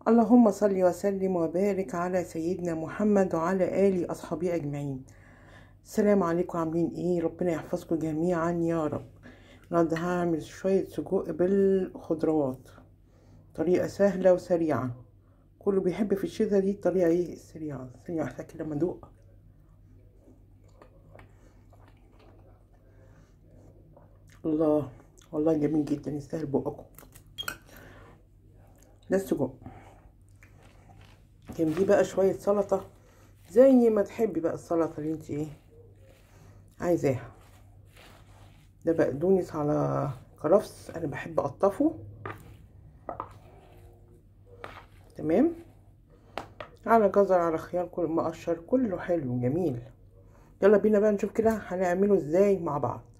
اللهم صل وسلم وبارك على سيدنا محمد وعلى آله أصحابه أجمعين. السلام عليكم، عاملين ايه؟ ربنا يحفظكم جميعا يا رب. النهارده هعمل شوية سجق بالخضروات، طريقة سهلة وسريعة. كله بيحب في الشتا دي الطريقة ايه السريعة. ثانية واحدة كده لما ادوق. الله، والله جميل جدا، يستاهل بقكم. ده السجق. جنبيه بقى شوية سلطة زي ما تحبي بقى، السلطة اللي انت ايه عايزاها. ده بقدونس على كرفس، انا بحب اقطفه تمام، على جزر على خيار، كل مقشر كله حلو جميل. يلا بينا بقى نشوف كده هنعمله ازاي مع بعض.